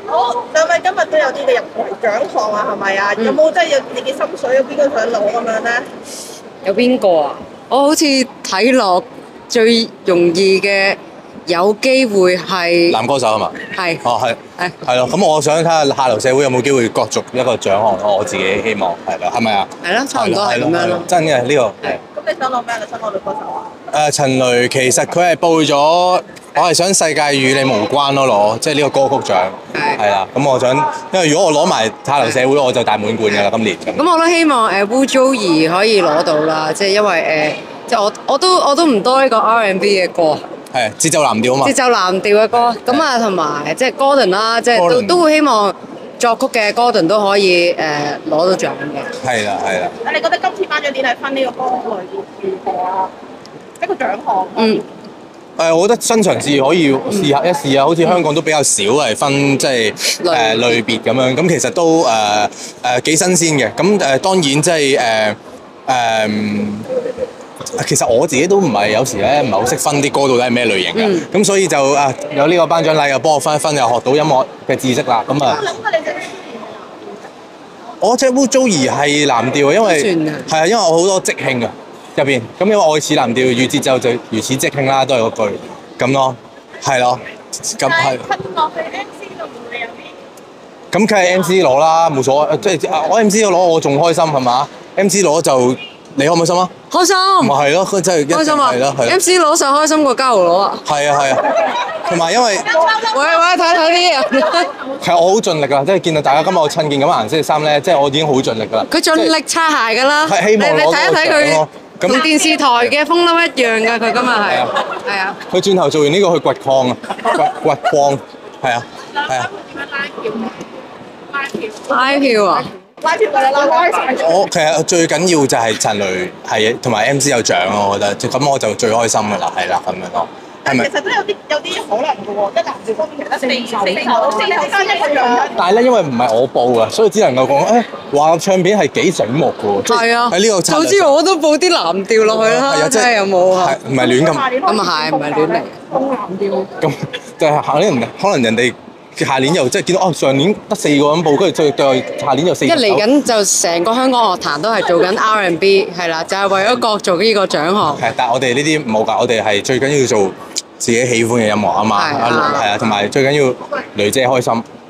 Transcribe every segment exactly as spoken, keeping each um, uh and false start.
好，兩位今日都有啲嘅入圍獎項啊，係咪啊？有冇即係有自己心水，有邊個想攞咁樣咧？ 有邊個啊？我好似睇落最容易嘅，有機會係男歌手係嘛？ 係哦，係係係咯。咁我想睇下下流社會有冇機會角逐一個獎項咯。我自己希望係啦，係咪啊？ 係咯，差唔多係咁樣咯。 真嘅呢個係。 咁你想攞咩？你想攞女歌手啊？ 誒陳雷其實佢係報咗，我係想世界與你無關咯攞，即係呢個歌曲獎係係啦。咁我想，因為如果我攞埋下流社會，我就大滿貫㗎啦今年。 咁我都希望誒 Wu Joey 可以攞到啦，即係因為誒，即係我我都我都唔多呢個 R and B 嘅歌， 係節奏藍調啊嘛。 節奏藍調嘅歌，咁啊同埋即係 Gordon 啦，即係都 Gordon 都會希望作曲嘅 Gordon 都可以誒攞到獎嘅。 係啦係啦。 啊，你覺得今次頒獎典禮分呢個歌類如何啊？一個獎項。 嗯。 誒，我覺得新嘗試可以試下一試啊！好似香港都比較少係分即係誒類別咁樣，咁其實都誒誒幾新鮮嘅。咁誒當然即係誒誒，其實我自己都唔係有時咧唔係好識分啲歌到底係咩類型嘅。咁所以就誒有呢個頒獎禮又幫我分一分，又學到音樂嘅知識啦。咁啊， 我諗下你隻我隻 Wu Joey 係藍調，因為係啊，因為我好多即興啊。入邊咁，因為愛似藍調，與節奏就如此即興啦，都係嗰句咁咯，係咯，咁係。 吞落去 M C 度會有啲。 咁梗係 M C 攞啦，冇所謂，即係我 M C 攞我仲開心係嘛 ？M C 攞就你開唔開心啊？ 開心。 咪係咯，佢真係一定開心啊！ 係咯，係。 M C 攞上開心過嘉豪攞啊！ 係啊係啊，同埋因為喂喂，睇睇啲嘢。 係我好盡力㗎，即係見到大家今日我襯件咁嘅顏色嘅衫咧，即係我已經好盡力㗎啦。 佢盡力擦鞋㗎啦。 係希望你你睇一睇佢。 咁同電視台嘅風褸一樣㗎，佢今日係係啊。 佢轉頭做完呢個去掘礦啊，掘掘礦係啊係啊。 拉票？拉票。 拉票啊！ 拉票㗎啦，拉開晒。 我其實最緊要就係陳雷係同埋 M C 有獎咯，我覺得咁我就最開心㗎啦，係啦咁樣咯。係咪？ 其實都有啲有啲可能嘅喎，一男子方面其實得四四首，四首加一個獎。 但係咧，因為唔係我報啊，所以只能夠講誒，話唱片係幾醒目嘅喎。 係啊。 喺呢個策略早知我都報啲藍調落去啦，真係有冇啊？ 係唔係亂咁？ 咁啊係，唔係亂嚟。 封藍調。 咁就係下年可能人哋下年又即係見到哦，上年得四個咁報，跟住再再下年又四。 一嚟緊就成個香港樂壇都係做緊 R and B， 係啦，就係為咗角逐呢個獎項。 係，但係我哋呢啲冇㗎，我哋係最緊要做自己喜歡嘅音樂啊嘛，係啊，同埋最緊要雷姐開心。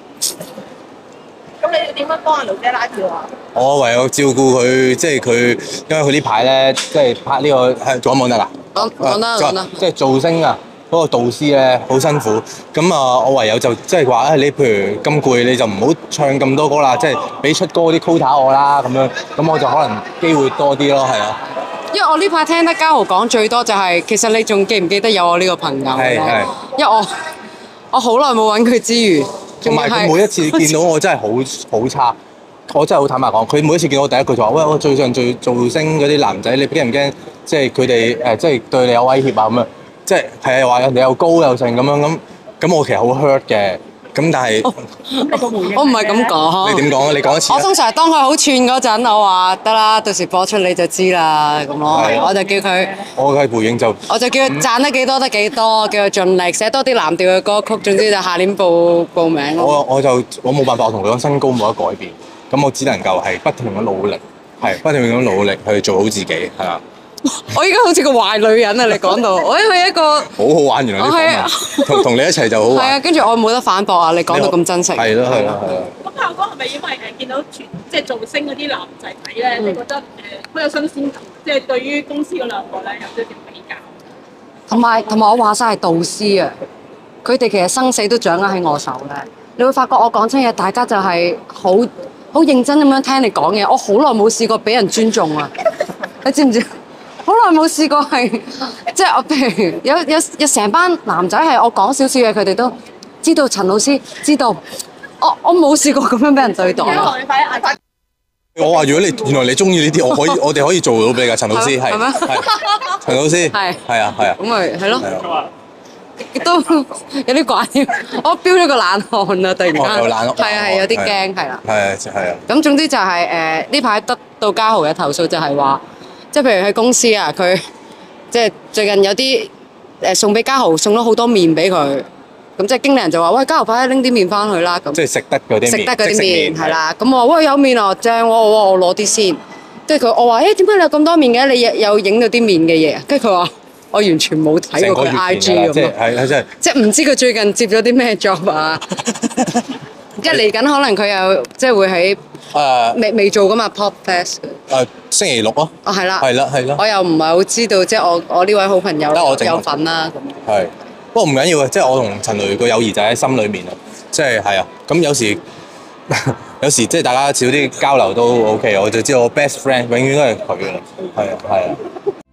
咁你點樣幫阿雷姐拉票啊？ 我唯有照顧佢，即係佢，因為佢呢排咧，即係拍呢個係做緊冇得㗎。 講講得講得。 即係造星啊！嗰個導師咧好辛苦，咁啊我唯有就即係話誒你譬如咁攰，你就唔好唱咁多歌啦，即係俾出歌啲 quota 我啦，咁樣咁我就可能機會多啲咯，係啊。 因為我呢排聽得嘉豪講最多就係、是，其實你仲記唔記得有我呢個朋友？ 係係。 因為我我好耐冇揾佢之餘， 同埋佢每一次見到我真係好好差，我真係好坦白講，佢每一次見到我第一句就話：喂，我最近做造星嗰啲男仔，你驚唔驚？即係佢哋誒，即係對你有威脅啊咁樣。即係係啊，話人哋又高又剩咁樣咁，咁我其實好 hurt 嘅。咁但係我唔係咁講。 你點講啊？你講一次。 我通常當佢好串嗰陣，我話得啦，到時播出你就知啦咁咯。我就叫佢。 我嘅回應就。 我就叫佢賺得幾多得幾多，叫佢盡力寫多啲藍調嘅歌曲。總之就下年報報名咯。 我我就我冇辦法，我同佢講身高冇得改變，咁我只能夠係不停咁努力，係不停咁努力去做好自己，係啊。 我依家好似個壞女人啊！你講到，我因為一個好好玩，原來呢個同同你一齊就好玩。 係啊，跟住我冇得反駁啊！你講到咁真實。 係咯係咯係咯。 咁效果係咪因為誒見到全即係造星嗰啲男仔睇咧，你覺得誒好有新鮮感？即係對於公司嗰兩個咧有少少比較。 同埋同埋我話晒係導師啊！佢哋其實生死都掌握喺我手咧。你會發覺我講親嘢，大家就係好好認真咁樣聽你講嘢。我好耐冇試過俾人尊重啊！你知唔知？好耐冇試過係，即係我譬如有有有成班男仔係我講少少嘢，佢哋都知道陳老師知道，我我冇試過咁樣俾人對待。 我話如果你原來你中意呢啲，我可以我哋可以做到俾你㗎，陳老師係。係咩？陳老師。係。係啊係啊。咁咪係咯。都有啲怪，我飆咗個冷汗啊！突然間。有冷汗。係啊係有啲驚係啦。係啊係啊。咁總之就係誒呢排得到嘉豪嘅投訴就係話。即係譬如喺公司啊，佢即係最近有啲誒送俾嘉豪送咗好多麵俾佢， 咁即係經理人就話：喂，加油快啲拎啲麵翻去啦！咁即係食得嗰啲麵， 食得嗰啲即食麵麵係啦。咁我話：喂，有麵啊，正喎！我我攞啲先。跟住佢我話：誒點解你有咁多麵嘅？你有有影到啲麵嘅嘢？跟住佢話：我完全冇睇過佢 I G 咁即係咯。 係係真係。 即係唔知佢最近接咗啲咩 job 啊？即係嚟緊可能佢又即係會喺誒未未做噶嘛 Pop Fest。 誒星期六咯。 哦，係啦。 係啦係啦。 我又唔係好知道，即係我我呢位好朋友得我淨有份啦咁。 係，不過唔緊要嘅，即係我同陳雷個友誼就喺心裏面啊，即係係啊，咁有時有時即係大家少啲交流都 OK，我就知道我 best friend 永遠都係佢噶啦，係啊係啊。